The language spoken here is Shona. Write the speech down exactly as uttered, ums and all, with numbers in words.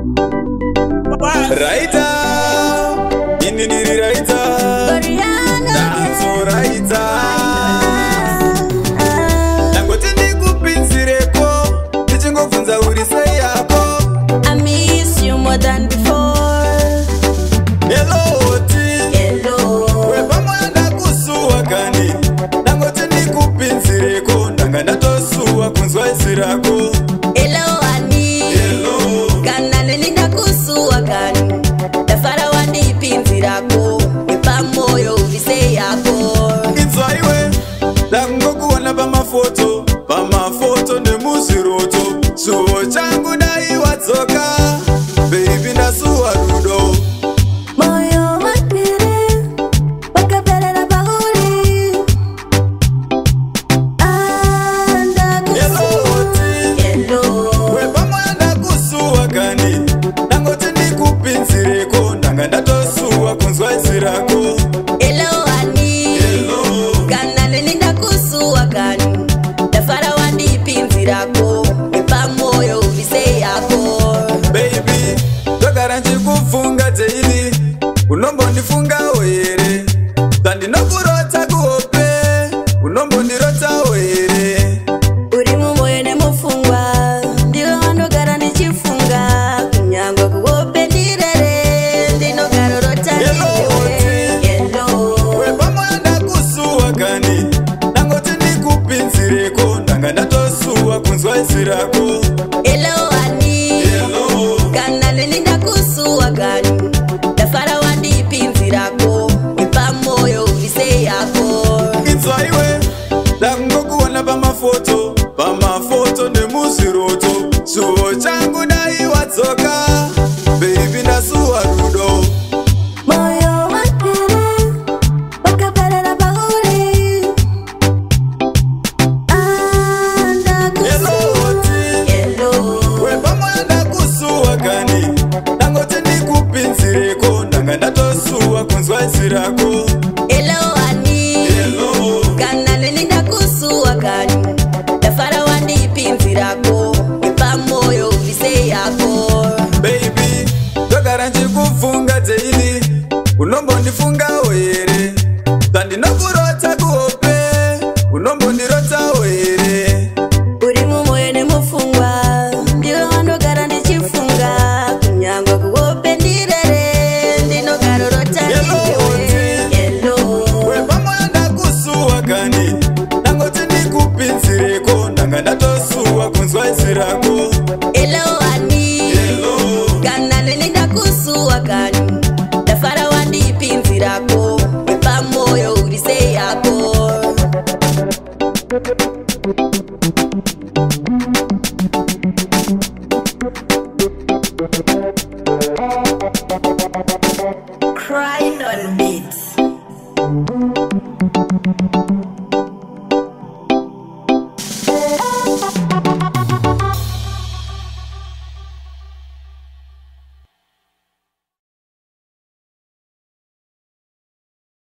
Raita, inini raita, danzo raita. Nangoti ndikupinzireko, ndichingovhunza uri sei yako. I miss you more than before. Hello ti, Hello. wepamoyo ndakusuwa kani. Nangoti ndikupinzireko, ndanga ndatosuwa kunzwa izwi rako. Hello honey. Hello. Kana neni ndakusuwa kani. Ndafara wandipinzirako. Wepamoyo uvise yako. Inzwa iwe, ndakungokuona pamafoto, pamafoto nemuziroto. Suwo changu dai wadzoka, baby ndasuwa rudo. Moyo wapire, wakaperera pauri. Ah, ndakusuwa. Hello. Wepamoyo ndakusuwa kani, ndangoti ndikupinzireko, ndanga ndatosuwa kunzwa izwi rako. Hello honey. Hello. Kana neni ndakusuwa kani. Ndafara wandipinzirako. Wepamoyo uvise yako. Baby, ndogara nchikufunga daily, unombondifungawo here. Sandinokurota kuhope, unombondirotawo here. Uri mumoyo nemufungwa, ndiwe wandogara ndichifunga. Kunyangwa kuhope ndirere, ndinogara rota ndiwe. Hello. Wepamoyo ndakusuwa kani, ndangoti ndikupinzireko, ndanga ndatosuwa kunzwa izwi rako. Hello honey. Hello. Kana neni ndakusuwa kani. Ndafara wandipinzirako. Wepamoyo uvise yako. Inzwa iwe, ndakungokuona pamafoto, pamafoto nemuziroto. Suwo changu dai wadzoka, baby ndasuwa rudo. Moyo wapire, wakaperera pauri. Ah, ndakusuwa. Hello. Wepamoyo ndakusuwa kani, ndangoti ndikupinzireko, ndanga ndatosuwa kunzwa izwi rako. Hello honey. Hello. Kana neni ndakusuwa kani. Ndafara wandipinzirako. Wepamoyo uvise yako. Baby, ndogara nchikufunga daily, unombondifungawo here. Sandinokurota kuhope, unombondirotawo here. Uri mumoyo nemufungwa, ndiwe wandogara ndichifunga. Kunyangwa kuhope ndirere, ndinogara rota ndiwe. Hello. Wepamoyo ndakusuwa kani, ndangoti ndikupinzireko, ndanga ndatosuwa kunzwa izwi rako. Hello honey. Hello. Kana neni ndakusuwa kani. Ndafara wandipinzirako. Wepamoyo uvise yako. Crying on beats.